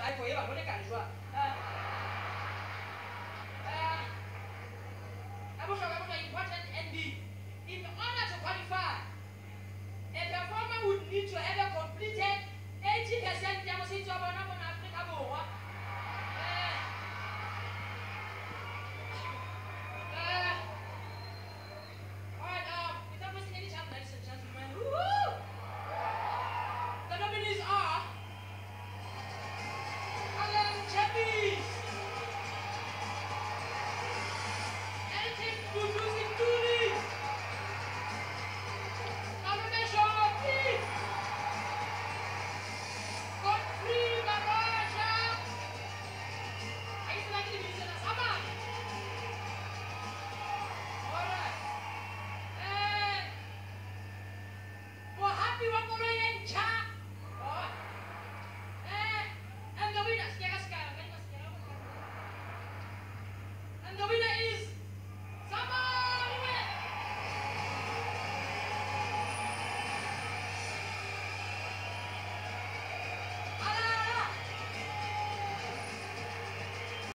来回吧，我得赶说。I was important indeed. In order to qualify